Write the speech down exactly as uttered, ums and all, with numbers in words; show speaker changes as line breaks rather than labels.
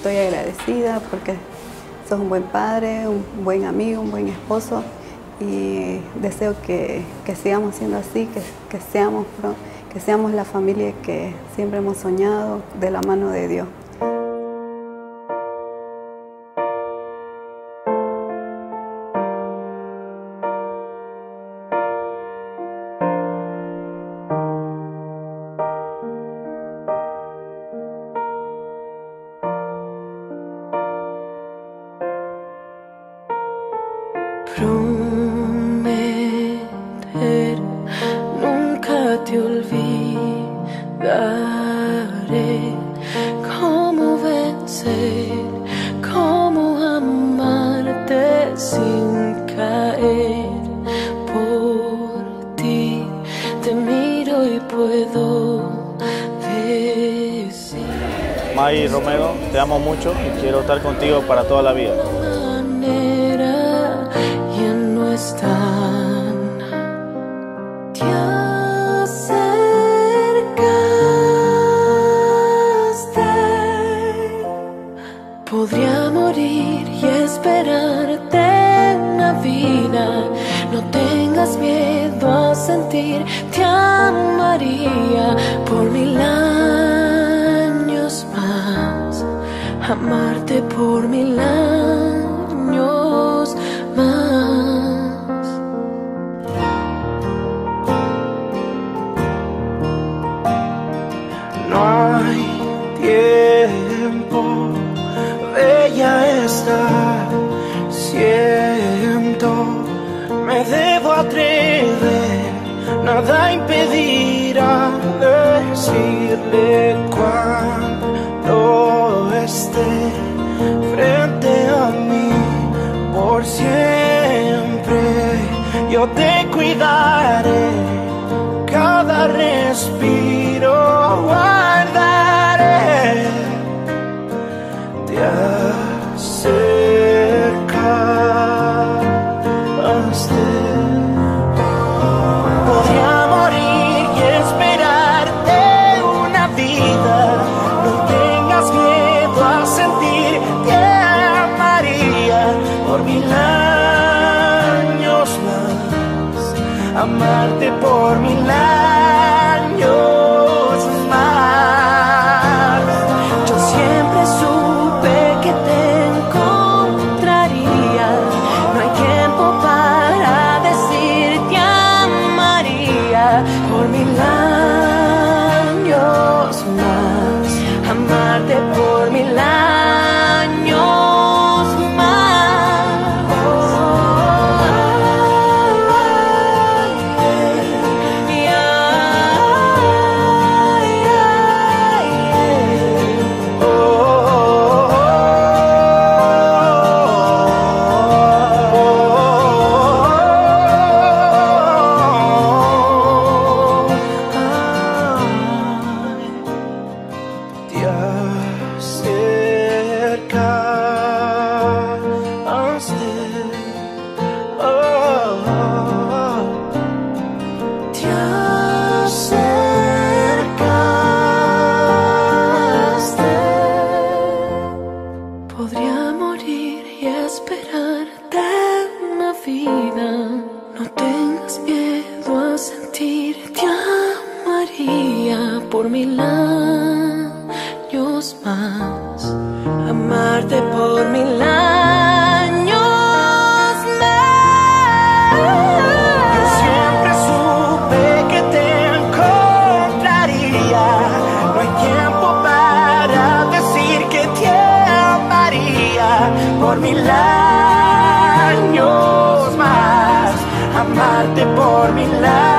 estoy agradecida porque sos un buen padre, un buen amigo, un buen esposo, y deseo que, que sigamos siendo así, que, que, seamos, que seamos la familia que siempre hemos soñado de la mano de Dios.
Prometer, nunca te olvidaré. Cómo vencer, cómo amarte sin caer. Por ti te miro y puedo decir:
May Romero, te amo mucho y quiero estar contigo para toda la vida.
Están, te acercaste. Podría morir y esperarte una vida. No tengas miedo a sentir, te amaría por mil años más, amarte por mil años más.
No hay tiempo, bella está, siento, me debo atrever, nada impedirá decirle cuando esté frente a mí. Por siempre yo te cuidaré, cada respiro guardaré. Te acercaste. Podría morir y esperarte una vida. No tengas miedo a sentir, te amaría por mil años más, amarte por mil años más. Yo siempre supe que te encontraría. No hay tiempo para decir te amaría por mil años más, amarte por mil años más. Oh, podría morir y esperarte una vida. No tengas miedo a sentir, te amaría por mil años más, amarte por mil años más. Yo siempre supe que te encontraría. No hay tiempo para decir que te amaría por mil años más, amarte por mil años.